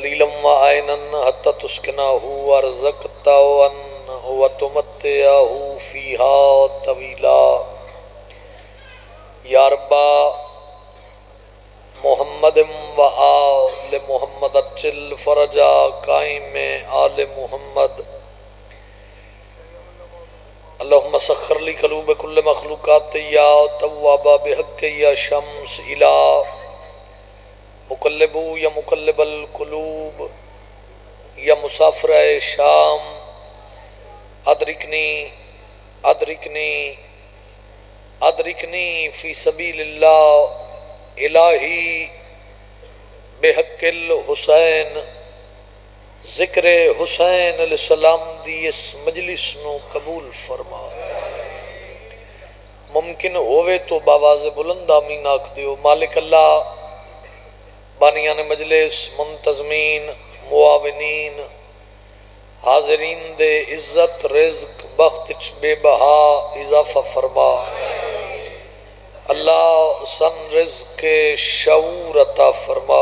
دلیلا وعینا حتی تسکناہ ورزقتاہ وتمتعہ فیہا طویلا۔ یا ربا محمد و آل محمد اجل فرجا قائم آل محمد۔ اللہم سخر لی قلوب کل مخلوقات یا توابا بحق یا شمس الہ مقلبو یا مقلب القلوب یا مسافر شام ادرکنی ادرکنی ادرکنی فی سبیل اللہ الہی بحق الحسین۔ ذکر حسین علیہ السلام دی اس مجلس نو قبول فرما۔ ممکن ہوئے تو باواز بلند آمین آکھ دیو۔ مالک اللہ بانیان مجلس، منتظمین، معاونین، حاضرین دے عزت رزق بخت بے بہا اضافہ فرما۔ اللہ سن رزق شعور عطا فرما۔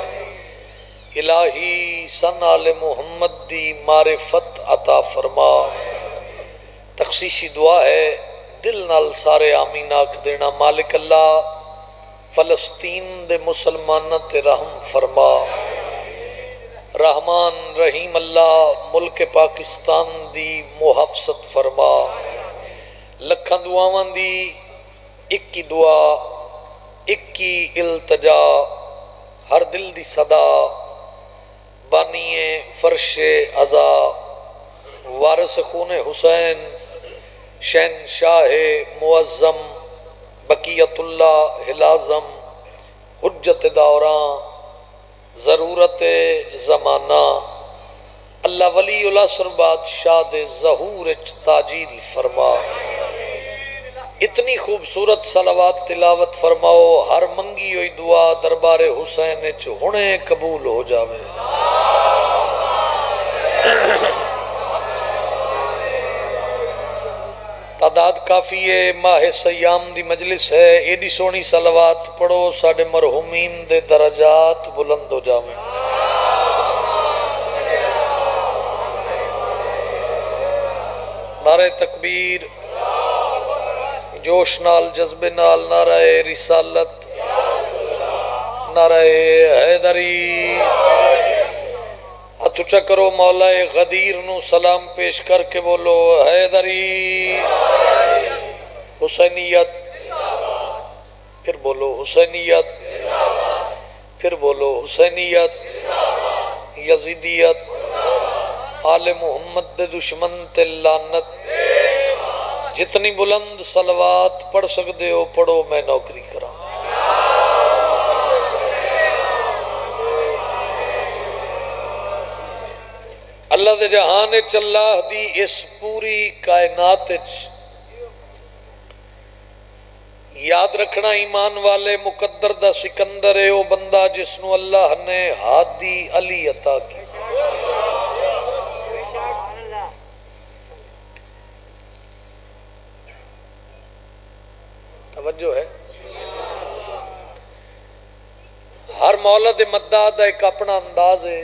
الہی سن آل محمد دی معرفت عطا فرما۔ تخصیصی دعا ہے دل نال سارے آمین آکھ دینا۔ مالک اللہ فلسطین دے مسلمانہ تے رحم فرما۔ رحمان رحیم اللہ ملک پاکستان دی محافظت فرما۔ لکھاں دعاواں دی اکی دعا اکی التجا ہر دل دی صدا بانی فرش عزا وارث خون حسین شہنشاہ معظم بقیت اللہ لازم حجت دوران ضرورت زمانہ اللہ ولی العصر بادشاہ دے ظہور تاجیل فرما۔ اتنی خوبصورت صلوات تلاوت فرماؤ ہر منگی ہوئی دعا دربار حسین ہنے قبول ہو جاوے۔ تعداد کافی ہے، ماہ سیام دی مجلس ہے، ایڈی سونی صلوات پڑھو ساڑھے مرحومین دے درجات بلند ہو جاویں۔ نعرہ تکبیر، جوش نال جذب نال نعرہ رسالت، نعرہ حیدری۔ ہاتھ اونچا کرو مولا غدیر نو سلام پیش کر کے بولو حیدری۔ حسینیت، پھر بولو حسینیت، پھر بولو حسینیت۔ یزیدیت، آل محمد دے دشمن تے لعنت۔ جتنی بلند صلوات پڑھ سکتے ہو پڑھو، میں نوکری کرا۔ اللہ دے جہان اللہ دی اس پوری کائنات یاد رکھنا ایمان والے مقدر دا سکندر ہے وہ بندہ جس نو اللہ نے ہادی علی عطا کی۔ توجہ ہے؟ ہر مولد مدعا دا ایک اپنا انداز ہے،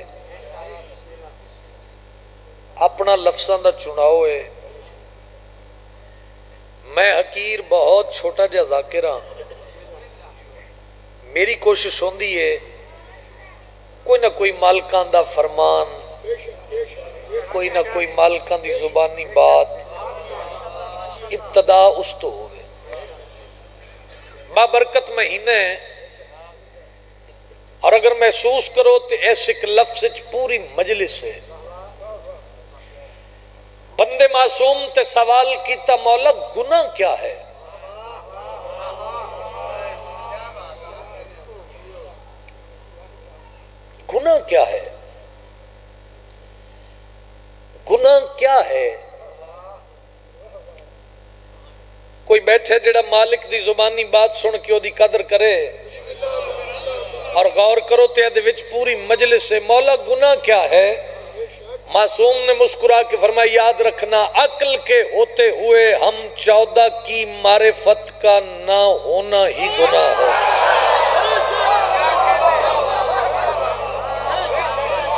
اپنا لفظاں دا چناؤ ہے۔ میں حقیر بہت چھوٹا جا ذاکر ہاں، میری کوشش ہوندی ہے کوئی نہ کوئی مالکان دا فرمان، کوئی نہ کوئی مالکان دی زبانی بات ابتدا اس تو ہوئے۔ بابرکت مہینے اور اگر محسوس کرو تو ایسے ایک لفظ پوری مجلس ہے۔ بندے معصوم تے سوال کیتا مولا گناہ کیا ہے؟ گناہ کیا ہے؟ گناہ کیا ہے؟ کوئی بیٹھے جڑا مالک دی زبانی بات سن کے دی قدر کرے اور غور کرو تے دے وچ پوری مجلس سے مولا گناہ کیا ہے؟ معصوم نے مسکرا کے فرمایا یاد رکھنا عقل کے ہوتے ہوئے ہم 14 کی معرفت کا نہ ہونا ہی گناہ ہے۔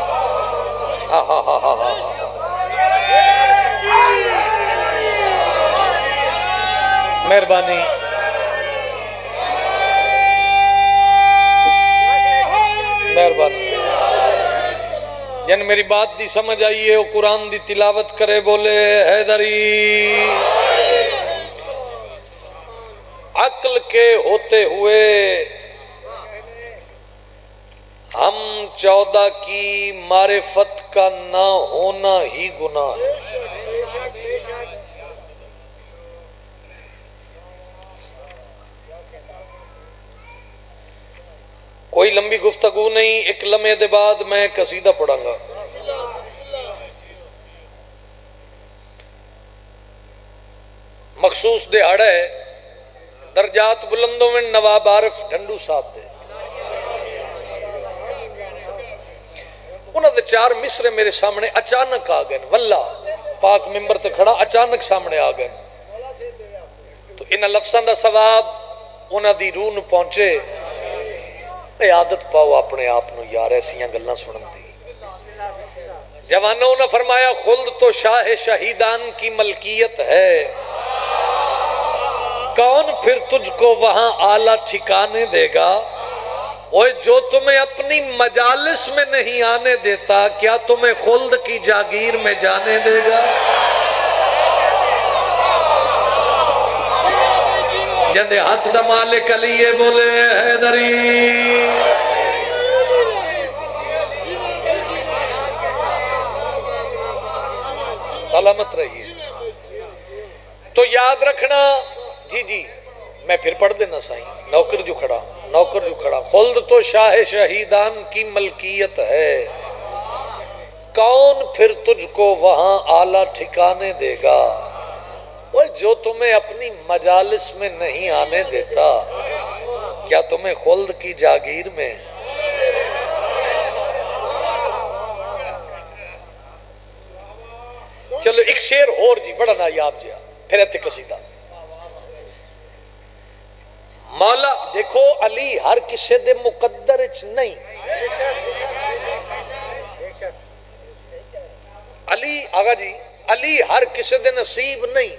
مہربانی مہربانی جن میری بات دی سمجھ آئی ہے وہ قرآن دی تلاوت کرے بولے حیدری عقل کے ہوتے ہوئے ہم 14 کی معرفت کا نہ ہونا ہی گناہ ہے کوئی لمبی گفتگو نہیں ایک لمحے دے بعد میں قصیدہ پڑھاں گا مخصوص دہاڑا ہے درجات بلندوں میں نواب عارف ڈھنڈو صاحب دے انہوں نے 4 مصرے میرے سامنے اچانک آ گئے واللہ پاک ممبر تے کھڑا اچانک سامنے آ گئے تو انہاں لفظاں دا ثواب انہاں دی روح نو پہنچے عادت پاؤ اپنے آپ نو یار ایسیاں گلاں سنن دی جوانوں نے فرمایا خلد تو شاہ شہیدان کی ملکیت ہے کون پھر تجھ کو وہاں اعلیٰ ٹھکانے دے گا اوہ جو تمہیں اپنی مجالس میں نہیں آنے دیتا کیا تمہیں خلد کی جاگیر میں جانے دے گا جندے ہاتھ دا مالک علیہ بولے حیدری سلامت رہیے تو یاد رکھنا جی میں پھر پڑھ دینا سائیں نوکر جو کھڑا خلد تو شاہ شہیدان کی ملکیت ہے کون پھر تجھ کو وہاں اعلیٰ ٹھکانے دے گا وہ جو تمہیں اپنی مجالس میں نہیں آنے دیتا کیا تمہیں خلد کی جاگیر میں چلو ایک شعر اور جی بڑا نایاب جی پھر ایتے قصیدہ مولا دیکھو علی ہر کسے دے مقدر اچ نہیں علی آگا جی علی ہر کسے دے نصیب نہیں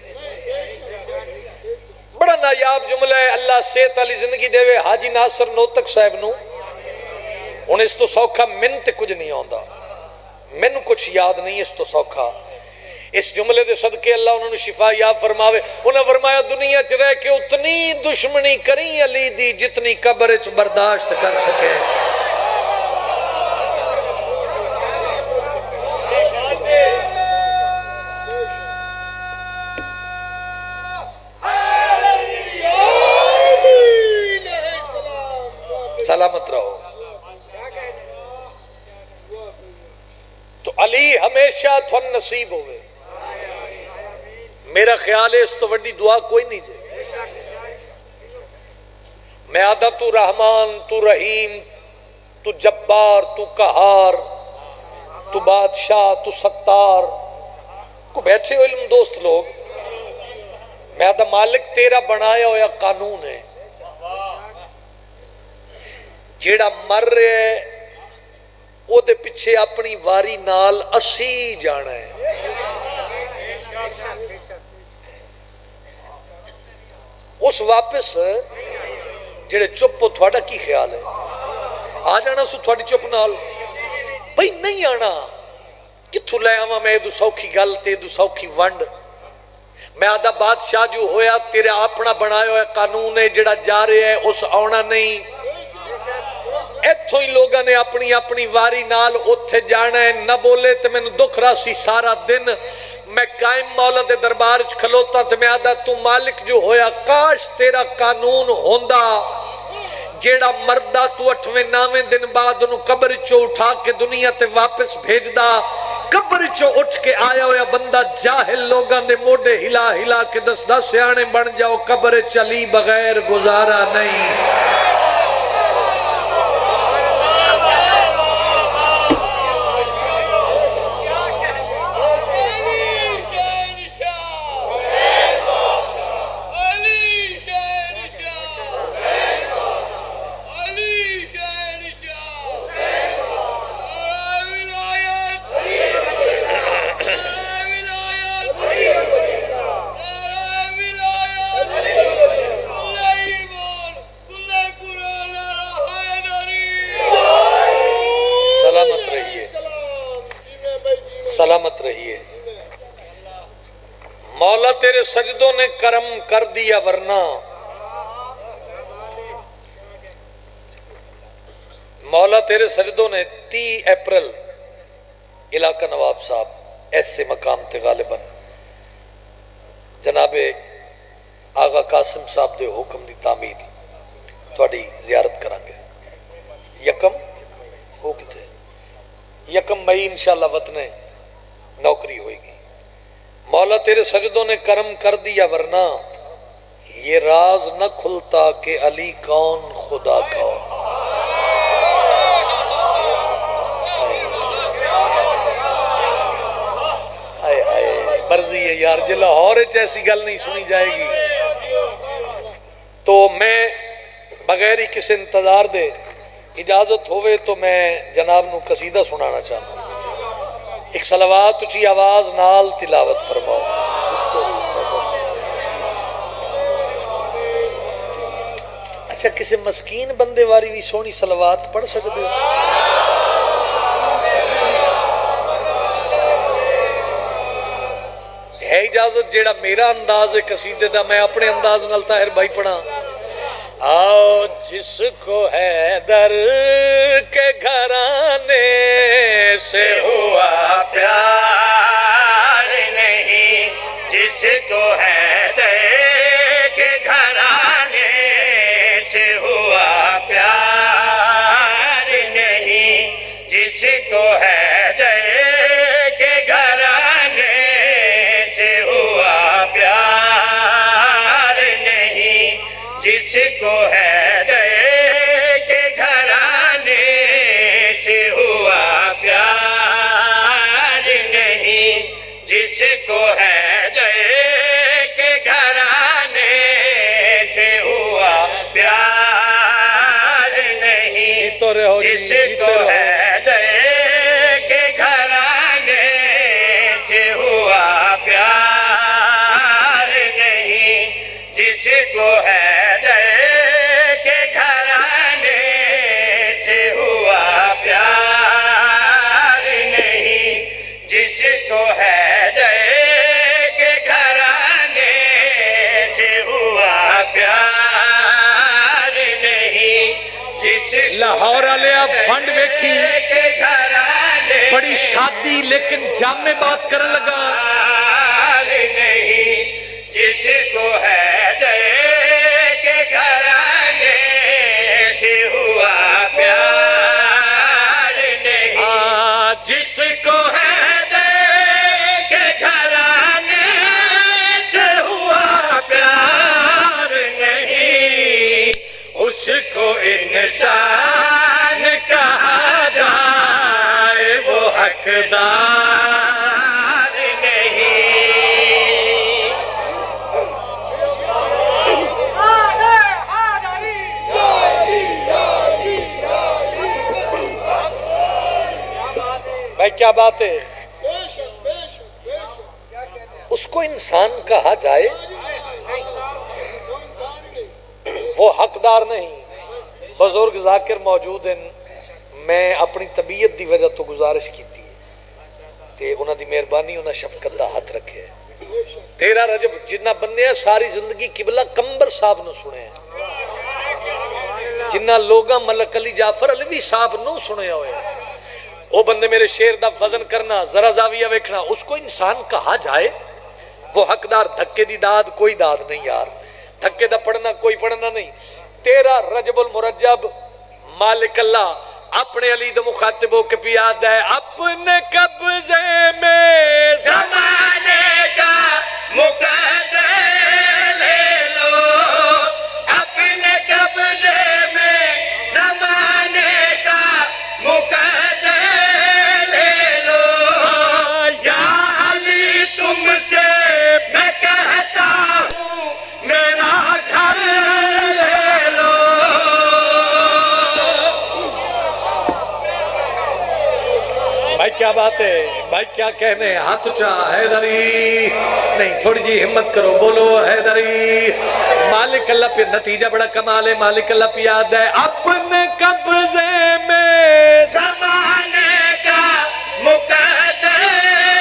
بڑا نایاب جملہ ہے اللہ صحت علی زندگی دے وے حاجی ناصر نوتک صاحب نو انہیں اس تو سوکھا من تے کچھ نہیں آندا میں کچھ یاد نہیں اس تو سوکھا اس جملے دے صدقے اللہ انہوں نے شفا یاب فرماوے انہوں نے فرمایا دنیا چ رہ کے اتنی دشمنی کریں علی دی جتنی قبر اچ برداشت کر سکے سلامت رہو تو علی ہمیشہ تھن نصیب ہوئے میرا خیال ہے اس تو وڈی دعا کوئی نہیں جائے میں آدھا تو رحمان تو رحیم تو جبار تو قہار تو بادشاہ تو ستار کو بیٹھے ہو علم دوست لوگ میں آدھا مالک تیرا بنایا ہویا قانون ہے جیڑا مر رہے او دے پچھے اپنی واری نال اسی جانا ہے اس واپس جڑے چپ ہو تھوڑا کی خیال ہے آ جانا سو تھوڑی چپ نال بھئی نہیں آنا کتھو لے آما میں دو سوکھی گل تے دو سوکھی ونڈ میں آدھا بادشاہ جو ہویا تیرے اپنا بنایا ہویا قانون ہے جڑا جا رہے ہے اس آنا نہیں ایتھو ہی لوگاں نے اپنی اپنی واری نال اتھے جانا ہے نہ بولے تے میں نے دکھ رہا سی سارا دن میں قائم مولا دے دربار چ کھلوتا تے میں آدھا تو مالک جو ہویا کاش تیرا قانون ہوندا جیڑا مردہ تو 8ویں 9ویں دن بعد انہوں قبر چو اٹھا کے دنیا تے واپس بھیج دا قبر چو اٹھ کے آیا ہویا بندہ جاہل لوگاں دے موڑے ہلا ہلا کے 10 سیانے بن جاؤ قبر چلی بغیر گزارا نہیں سلامت رہیے. مولا تیرے سجدوں نے کرم کر دیا ورنہ مولا تیرے سجدوں نے 30 اپریل علاقہ نواب صاحب ایسے مقام تے غالباً جناب آغا قاسم صاحب دے حکم دی تعمیل تھوڑی زیارت کرانگے. یکم ہو کتے 1 مئی انشاءاللہ وطن نوکری ہوئے گی. مولا تیرے سجدوں نے کرم کر دیا ورنہ یہ راز نہ کھلتا کہ علی کون خدا کون. مرضی ہے یار جی لاہور ایسی گل نہیں سنی جائے گی. تو میں بغیر ہی کسی انتظار دے اجازت ہوئے تو میں جناب نو قصیدہ سنانا چاہتا ہوں. ایک صلوات اچھی آواز نال تلاوت فرماؤ. اچھا کسی مسکین بندے واری بھی سونی صلوات پڑھ سکتے ہو؟ ہے اجازت جیڑا میرا انداز ہے قصیدے دا میں اپنے انداز نال طاہر بھائی پڑھا. آؤ جس کو حیدر کے گھرانے سے ہوا پیار نہیں، جس کو حیدر کے گھرانے سے ہوا پیار نہیں، جس کو حیدر کے گھرانے سے ہوا پیار نہیں، جس کو حیدر کے گھرانے سے ہوا پیار نہیں، جس کو حیدر کے گھرانے سے ہوا پیار نہیں، جس کو حیدر کے گھرانے سے ہوا پیار نہیں، جس کو حیدر کے گھرانے سے ہوا پیار نہیں، جس کو حیدر کے گھرانے سے ہوا پیار نہیں، جس لاہور والے آپ فنڈ ویکھی بڑی شادی لیکن جامع بات کرن لگا نہیں، جس کو حیدر کے گھرانے سے ہوا پیار نہیں، جس کو حیدر کے گھرانے سے ہوا پیار نہیں، اس کو انسان کہا جائے وہ حقدار نہیں. بھائی کیا بات ہے، اس کو انسان کہا جائے وہ حقدار نہیں. بزرگ ذاکر موجود ہیں، میں اپنی طبیعت دی وجہ تو گزارش کی تھی تے انہاں دی مہربانی انہاں شفقت دا ہاتھ رکھے. 13 رجب جنہ بندے ہیں ساری زندگی قبلہ کمبر صاحب نو سنے ہیں، جنہ لوگاں ملک علی جعفر علوی صاحب نو سنے ہوئے، وہ بندے میرے شیر دا وزن کرنا ذرا زاویہ ویکھنا. اس کو انسان کہا جائے وہ حقدار. دھکے دی داد کوئی داد نہیں یار، دھکے دا پڑھنا کوئی پڑھنا نہیں. 13 رجب المرجب مالک اللہ اپنے علی دا مخاطب ہو کے پیاد ہے اپنے قبضے میں زمانے کا مقدر لے لو، اپنے قبضے میں زمانے کا مقدر لے لو. یا علی تم سے میں کہتا ہوں میرا گھر لے لو. بھائی کیا بات ہے، بھائی کیا کہنے. ہاتھ اچھا حیدری نہیں، تھوڑی جی ہمت کرو، بولو حیدری. مالک اللہ پہ نتیجہ بڑا کمال ہے. مالک اللہ پہ یاد ہے اپنے قبضے میں زمانے کا مقدر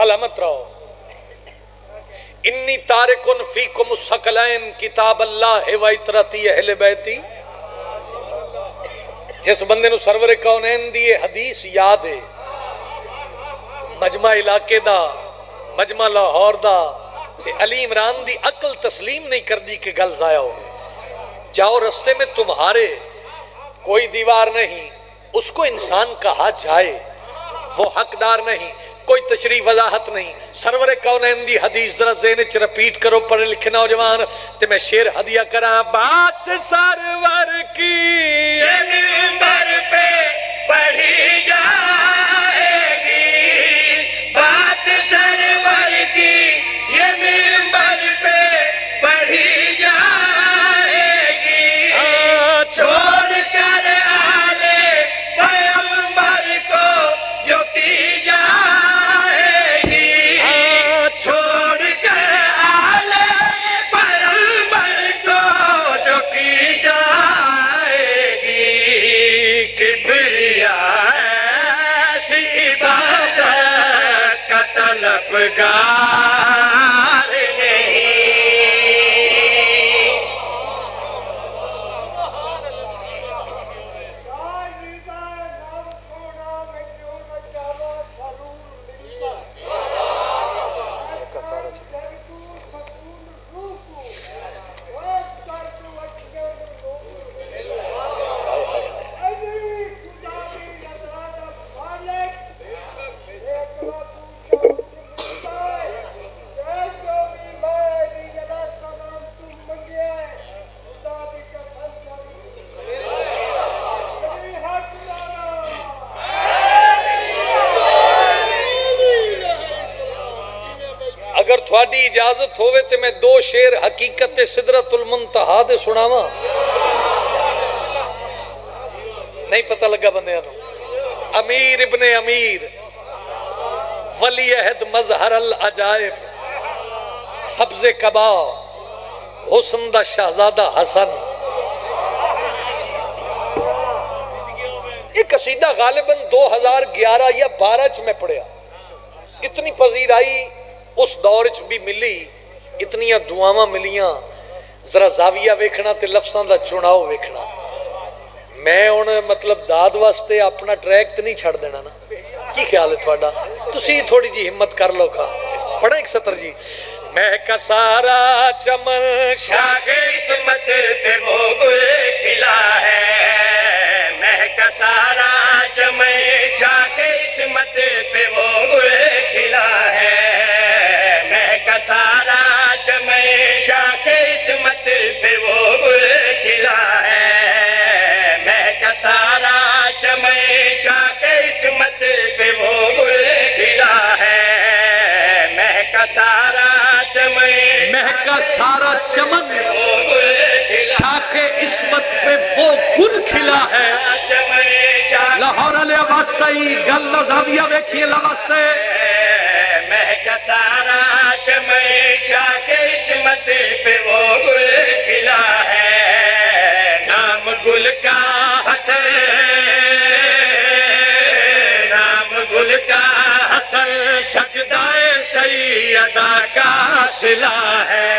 بھلا مت رہو. انی تارکن فیکم الثقلین کتاب اللہ و اطرتی اہل بیتی. جس بندے نو سرور کونین دی حدیث یاد ہے، مجمع علاقے دا، مجمع لاہور دا، علی عمران دی عقل تسلیم نہیں کر دی کہ گل ضائع ہو گئے. جاؤ رستے میں تمہارے کوئی دیوار نہیں، اس کو انسان کہا جائے، وہ حقدار نہیں، کوئی تشریح وضاحت نہیں. سرور کونین دی حدیث ذرا ذہن چ رپیٹ کرو پڑھے لکھے نوجوان، تے میں شعر ہدیہ کراں. بات سرور کی منبر پہ پڑھی جائے گی، بات سرور کی یہ منبر پہ پڑھی جائے گی. چھوڑ کر آلے پیغمبر کو جو کی جائے گی، چھوڑ کر آلے پیغمبر کو جو کی جائے گی. کبریاء ایسی عبادت کا طلبگار تھوڑی اجازت ہوئے تے میں دو شعر حقیقت سدرت المنتہا دے سناواں. نہیں پتہ لگا بندے آنو. امیر ابن امیر ولی عہد مظہر العجائب سبز قبا حسن دا شہزادہ حسن. یہ قصیدہ غالباً 2011 یا 12 میں پڑھیا. اتنی پذیرائی اس دور چ بھی ملی، اتنیاں دعاواں ملیاں. ذرا زاویہ ویکھنا تے لفظاں دا چناؤ ویکھنا. میں ہن مطلب داد واسطے اپنا ٹریک تے نہیں چھڑ دینا نا. کی خیال ہے تھوڑا؟ تسی تھوڑی جی ہمت کر لو کھا. پڑھیں ایک سطر جی. مہکا سارا چمن شاخ عصمت پہ وہ گل کھلا ہے، مہکا سارا چمن شاخ عصمت پہ وہ گل کھلا ہے، سارا چمن شاخ عصمت پہ وہ گل کھلا ہے، مہکا سارا چمن شاخ عصمت پہ وہ گل کھلا ہے، مہکا سارا چمن، مہکا سارا چمن شاخ عصمت پہ وہ گل کھلا ہے. لاہور علیہ واسطائی گل زاویہ ویکھیے لواستے. مہکا سارا چمن شاخ عصمت پہ وہ گل کھلا ہے، نام گل کا حسن، نام گل کا حسن سجدہ سیدہ کا صلہ ہے.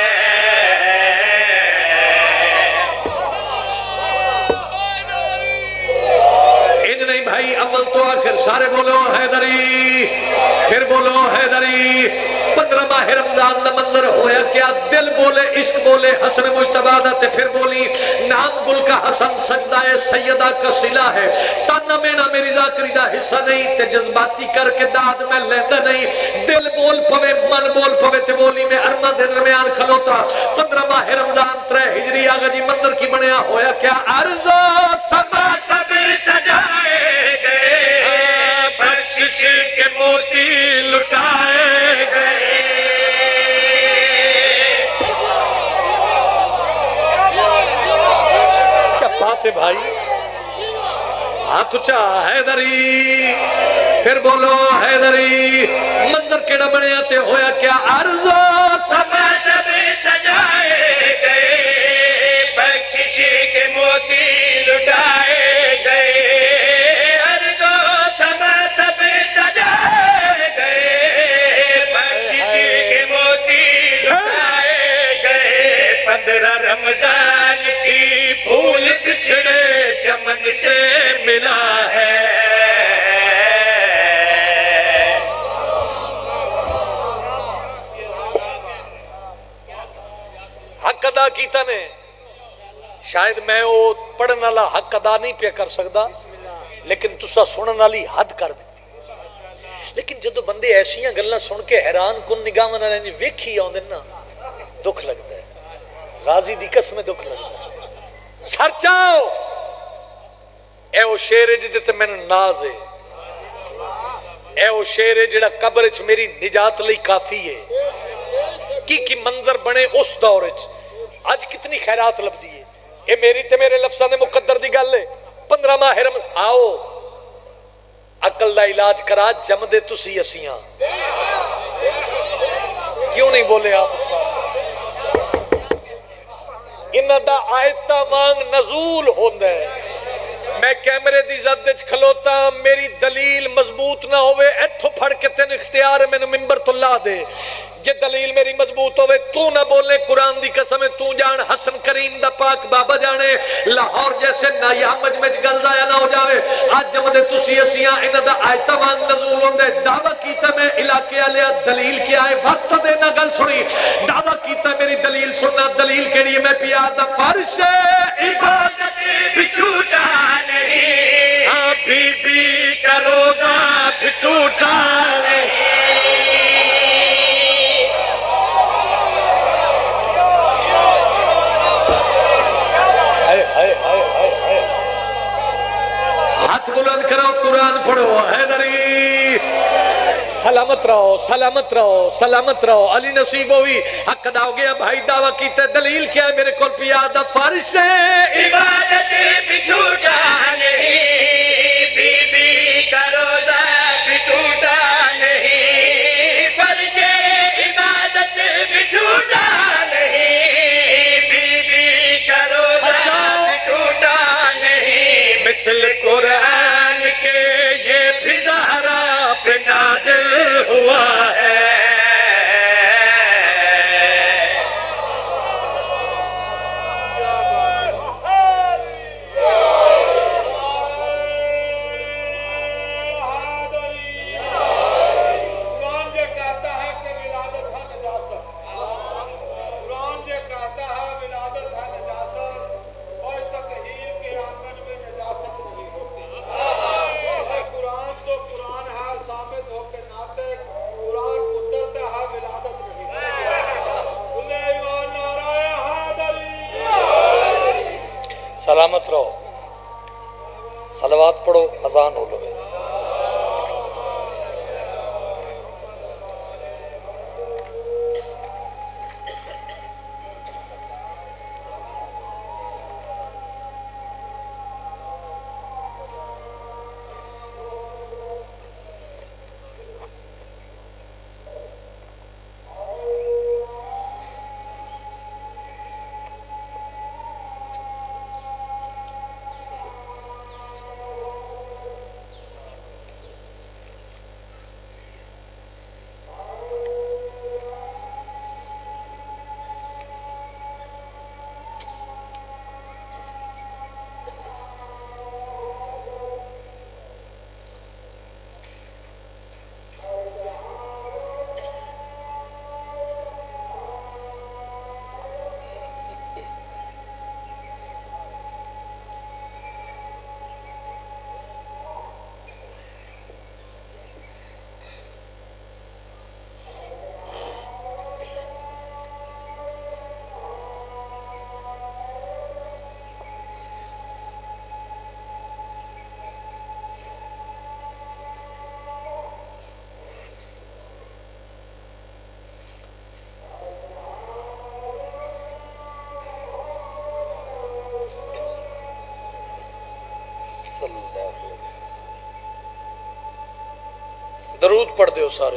نہیں بھائی اول تو آخر سارے بولو حیدری، پھر بولو حیدری. 15 ماہ رمضان دا منظر ہویا کیا؟ دل بولے عشق بولے حسن مجتبیٰ دا تے پھر بولی نام گل کا حسن سجدہ سیدہ کا صلہ ہے. تانا مینا میری ذاکری دا حصہ نہیں تے جذباتی کر کے داد میں لیندہ نہیں. دل بول پوے من بول پوے تے بولی میں ارمہ دے درمیان کھلوتا. 15 ماہ رمضان 3 ہجری آگا جی منظر کی بنیا ہویا کیا؟ عرض و سما صبر سجائے گئے، بخشش کے موتی لٹائے گئے. کیا بات ہے بھائی؟ ہاتھ اچھا حیدری، پھر بولو حیدری. منظر کیڑا بنیا تے ہویا کیا؟ عرض و سما صبر سجائے گئے، بخشش کے موتی لٹائے گئے. عرض و سما صبر سجائے گئے، چندرا رمضان تھی پھول بچھڑے چمن سے ملا ہے حق ادا کیتا نے شاید میں وہ پڑھن والا حق ادا نہیں پیا کر سکتا لیکن تسا سنن والی حد کر دیتی لیکن جدو بندے ایسیاں گلاں سن کے حیران کن نگاہ نہ رہنی ویکھی آؤں نا دکھ لگتا ہے غازی دی قسم دکھ لگتا ہے سر چاؤ اے وہ شیر ہے جدے تے میں نے ناز ہے اے وہ شیر ہے جڑا قبر چ میری نجات لئی کافی ہے کی منظر بنے اس دور چ آج کتنی خیرات لب دی ہے اے میری تے میرے لفظاں دے مقدر دی گل ہے 15 ماہ آؤ عقل دا علاج کرا جم دے تسی اسیاں کیوں نہیں بولے آپ اس بات انہاں دا آیتہ وانگ نزول ہوندہ ہے میں کیمرے دی زدج کھلوتا میری دلیل مضبوط نہ ہوئے ایتھو پھڑ کے تین اختیار ہے میں نے ممبر تو لا دے جے دلیل میری مضبوط ہوئے تو نہ بولے قرآن دی قسم تو جان حسن کریم دا پاک بابا جانے لاہور جیسے نایا مجمج گل ضائع نہ ہو جاوے آج جب دے تسی اسیاں انہ دا آیتہ وانگ نزول ہوندے دعویٰ کیتا میں علاقے آلیا دلیل کیا ہے واسطہ دینا گل سنی دعویٰ کیتا میری دلیل سننا دلیل کیڑی میں پیادہ فرش عبادت بچھوٹا نہیں ہاں بی بی کا روزہ بٹوٹا نہیں ہاتھ بلند کرو قرآن پڑھو حیدری سلامت رہو سلامت رہو سلامت رہو علی نصیب ہوئی حق ادا ہو گیا بھائی دعویٰ کیتے دلیل کیا ہے میرے کول پیادہ فرش عبادت بچھوٹا نہیں بی بی کا روزہ بٹوٹا نہیں فرش عبادت بچھوٹا نہیں بی بی کا روزہ بٹوٹا نہیں مثل قرآن کے یہ بھی زہرا پہ نازل ہوا ہے سلامت رہو صلوات پڑھو اذان ہو لوگے درود پڑھ دیو سارے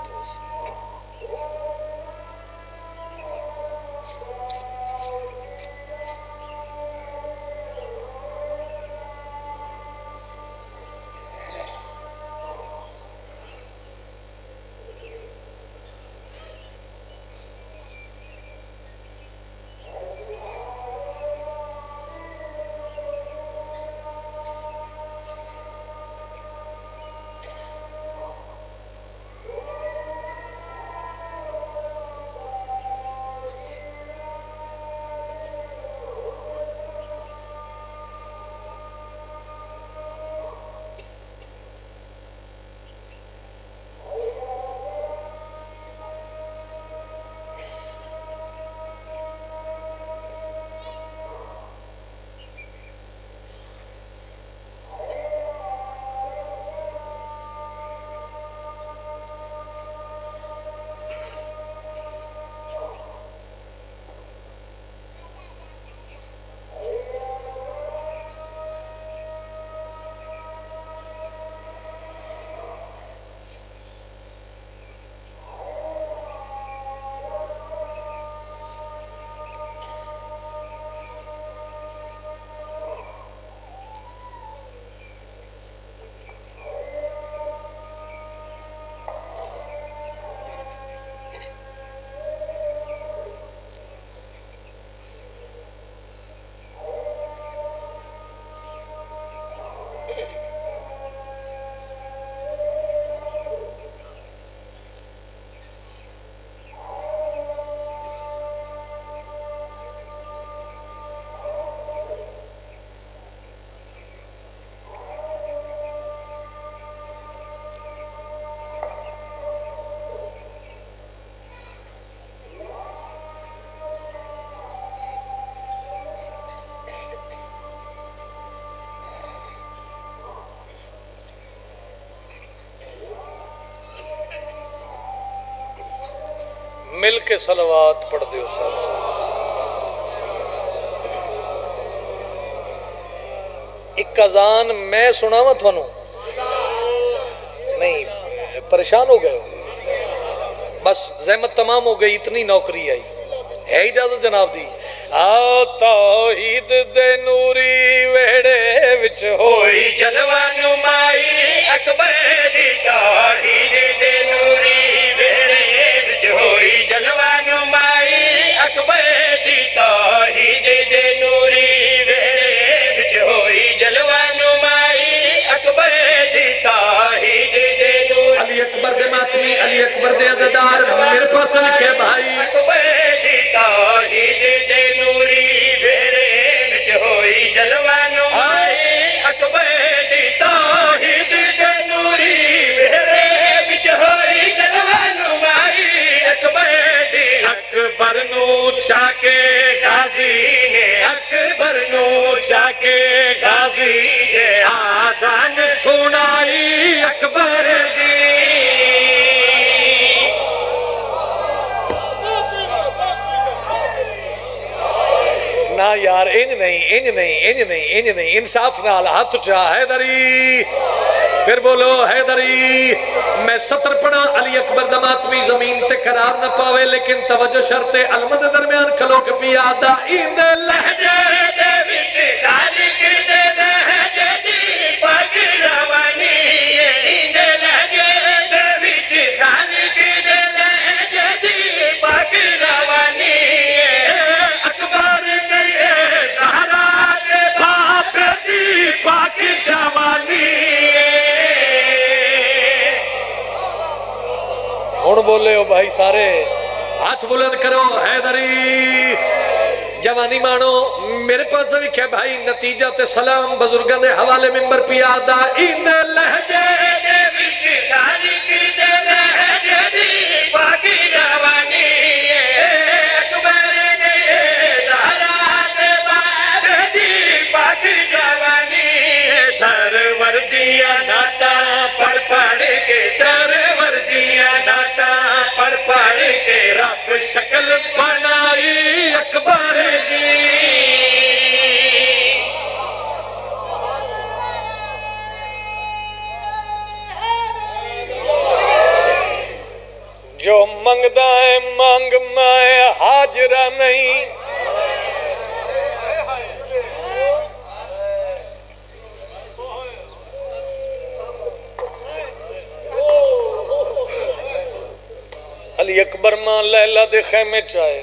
مل کے صلوات پڑھ دیو سال ایک اذان میں سناواں تھانو نہیں پریشان ہو گئے بس زحمت تمام ہو گئی اتنی نوکری آئی ہے اجازت جناب دی توحید دے نوری ویڑے وچ ہوئی جلوہ نمائی اکبر دی توحید دے نوری ویڑے وچ ہوئی جلوہ نمائی اکبر دی توحید دے نوری ویڑے وچ ہوئی جلوہ نمائی اکبر دی توحید دے نوری علی اکبر دے ماتمی علی اکبر دے عزدار میرے پاس لکھے بھائی اکبر دی توحید دے نوری ویڑے وچ ہوئی جلوہ نمائی اکبر دی توحید دے نوری ویڑے وچ ہوئی جلوہ نمائی اکبر دی اکبر نو چاکے غازی نے اکبر نو چاکے غازی نے آزان سنائی اکبر دی نا یار انج نہیں انصاف نال ہاتھ چاہ حیدری پھر بولو حیدری میں سطر پڑھا علی اکبر دماتمی زمین تے قرار نہ پاوے لیکن توجہ شرط علمد درمیان کھلو کے پیادہ ایند لہجے دے وچ خالق دے لہجے دی پاک روانی ایند لہجے دے وچ خالق دے لہجے دی پاک روانی پاک جوانی ہون بولے ہو بھائی سارے ہاتھ بلند کرو حیدری جوانی مانو میرے پاس وکھے بھائی نتیجہ تے سلام بزرگاں دے حوالے ممبر پیادہ ایند لہجے دے وچ خالق دے لہجے دی پاک جوانی اکبر دے زہرا دے باب دی پاک جوانی سرور دیا ناتا پڑھ کے سرور دیا ناتا پڑھ کے رب شکل بنائی اکبر دی منگنا نہیں علی اکبر ماں لیلہ دے خیمے چاہے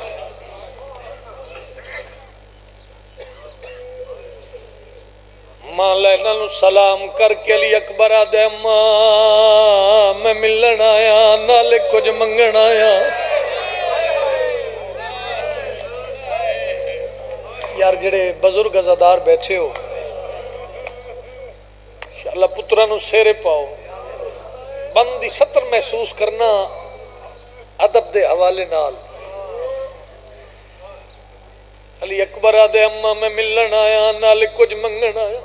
ماں لیلہ نو سلام کر کے علی اکبر آدھے ماں میں ملن آیا نالے کچھ منگن آیا یار جڑے بزرگ ازادار بیٹھے ہو انشاءاللہ پترہ نو سیرے پاؤ بندی سطر محسوس کرنا ادب دے حوالے نال علی اکبر آدھے اماں میں ملن آیا نالے کچھ منگن آیا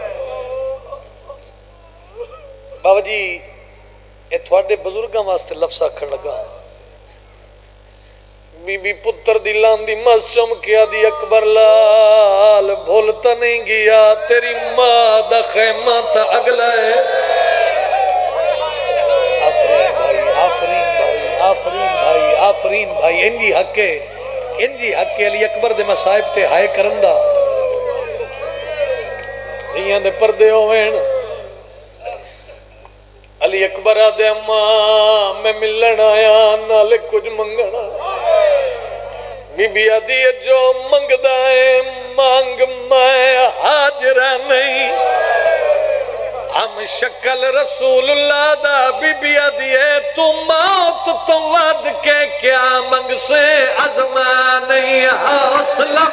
بابا جی اے تھوڑے بزرگاں واسطے لفظ آکھن لگا بی بی پتر دی لان دی مس چمکیا دی اکبر لال بھولتا نہیں گیا تیری ماں دا خیمہ تھا اگلا ہے آفرین بھائی انجی حق علی اکبر دے مسائب تے ہائے کرندہ دیاں دے پردے ہوئین علی اکبر آدھے اماں میں ملن آیا نالے کچھ منگنا بی بی آدھی جو منگ دائیں مانگ میں حاجرہ نہیں ہم شکل رسول اللہ دا بی بی آدھی ہے تو موت تو ود کے کیا منگ سے عظمہ نہیں حوصلہ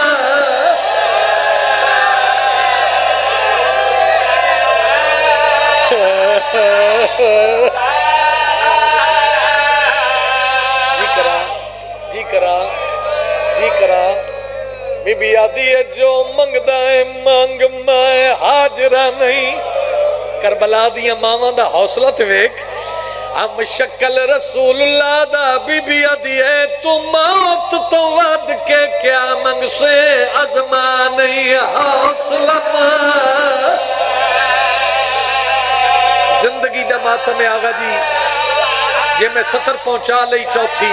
جی کرا بی بی آدھی ہے جو منگ دائیں مانگ میں حاجرہ نہیں کربلا دیا ماما دا حوصلہ تے ویک ہم شکل رسول اللہ دا بی بی آدھی ہے تو موت تو ود کے کیا منگ سے عظمہ نہیں حوصلہ زندگی دا ماتم آغا جی جے میں سطر پہنچا لئی چوتھی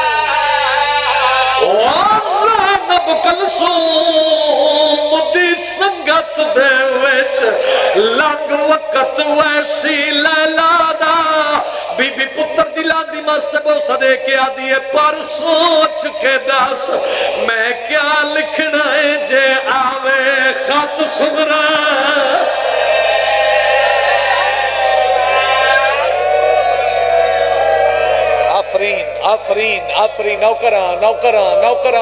زینب کلثوم دی سنگت دے وچ لنگ وقت ویسی لیلا دا بی بی پتر دلان دی مستقو صدے کے آدھی ہے پر سوچ کے دس میں کیا لکھنا ہے جے آوے خط سگرہ آفرین نوکرہ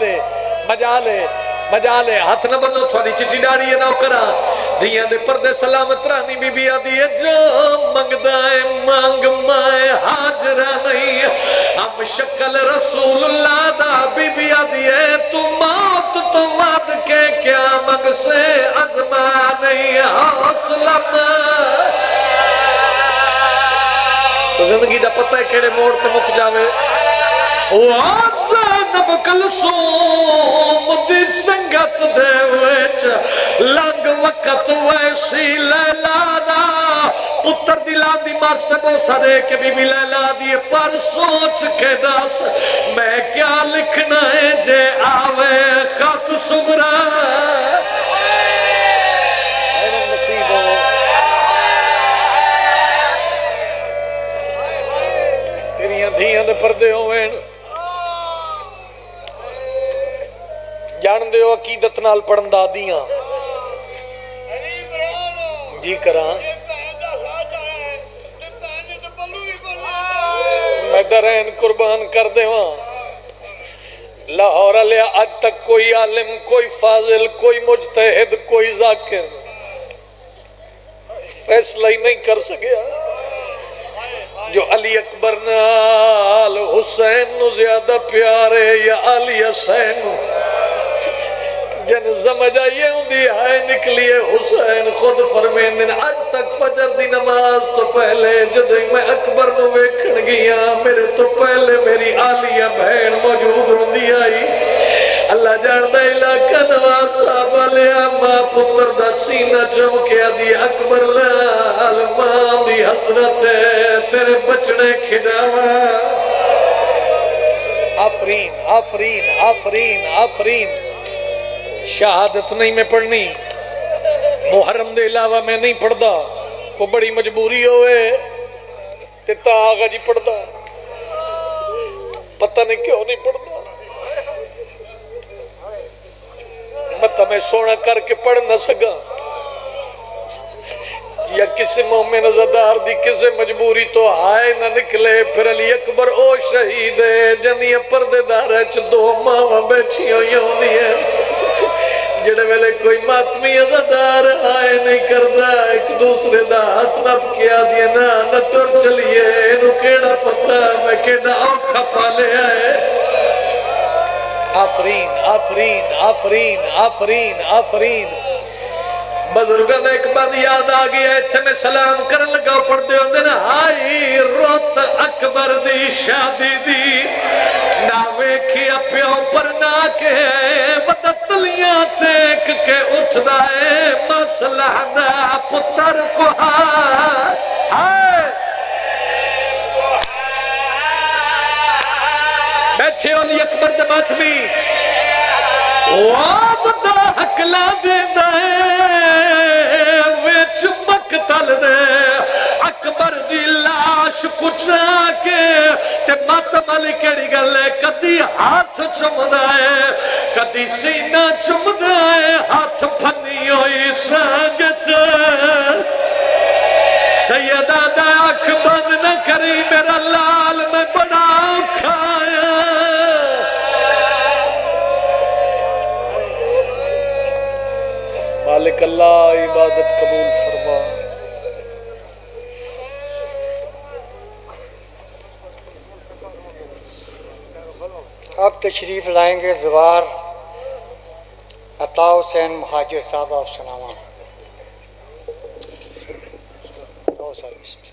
مجالے ہاتھ نہ بنو تھوڑی چٹی ڈاری ہے نوکرہ دیاں دے پردے سلامت رانی بی بی آدھی ہے جو منگ دائیں مانگ مائے حاجرہ نہیں ہم شکل رسول اللہ دا بی بی آدھی ہے تو موت تو ود کے کیا منگ سے عظمہ نہیں حوصلہ تو زندگی دا پتہ ہے کیڑے موڑ تے مک جاوے زینب کلثوم دی سنگت دے وچ لنگ وقت ویسی لیلا دا پتر دلان دی مستقو صدے کے بی بی لیلا دی پر سوچ کے دس میں کیا لکھنا ہے جے آوے خط سگرہ دھیاں دے پردے ہوئے جان دے ہو عقیدت نال پڑھندہ دیاں جی کران میں درین قربان کر دے وہاں لاہور علیہ آج تک کوئی عالم کوئی فاضل کوئی مجتہد کوئی ذاکر فیصلہ ہی نہیں کر سکیا جو علی اکبر نال حسین نو زیادہ پیارے یا علی حسین جن سمجھ آئیے ہوں دی آئے نکلیے حسین خود فرمین دن آج تک فجر دی نماز تو پہلے جدو میں اکبر نو ویکھن گیا میرے تو پہلے میری عالیہ بہن موجود ہوں دی آئی اللہ جاندہ علاقہ نواز صاحب علیہ ماں پتر دا سینہ چمکیا دی اکبر لال ماں دی حسرت تیرے بچنے کھڑاوا آفرین آفرین آفرین آفرین شہادت نہیں میں پڑھنی محرم دے علاوہ میں نہیں پڑھدا کو بڑی مجبوری ہوئے تیتا آگا جی پڑھدا پتہ نہیں کیوں نہیں پڑھدا میں تمہیں سونا کر کے پڑھ نہ سکا یا کسی مومن عزادار دی کسی مجبوری تو آئے نہ نکلے پھر علی اکبر او شہید ہے جنی پردے دارہ چ دو ماں بیٹھی ہوئی ہونی ہے جڑے ویلے کوئی ماتمی عزادار آئے نہیں کردہ ایک دوسرے دا ہاتھ نپ کیا دیے نہ ٹر چلیے انہوں کیڑا پتہ میں کیڑا اوکھا پالے آئے آفرین آفرین آفرین آفرین آفرین بزرگوں نے ایک بات یاد آگئی ہے اتھے میں سلام کرن لگا پڑھ دے ہوندے نا ہائی روت اکبر دی شادی دی ناوے کی اپیوں پر نہ کے بدتلیاں ٹیک کے اٹھ دائے مسئلہ دا پتر کو ہائے بیٹھے والی اکبر دے ماتمی واز دا حقلا دے دائے ویچ مقتل دے اکبر دی لاش کچھا کے تے ماتم علی کیڑی گلے کدی ہاتھ چمدائے کدی سینہ چمدائے ہاتھ پھنی ہوئی سانگت سیدہ دا آنکھ بند نہ کری میرا لال میں بڑا کھایا مالک اللہ عبادت قبول فرما اب تشریف لائیں گے زوار عطا حسین مہاجر صاحب آپ سناما تو سر بسم اللہ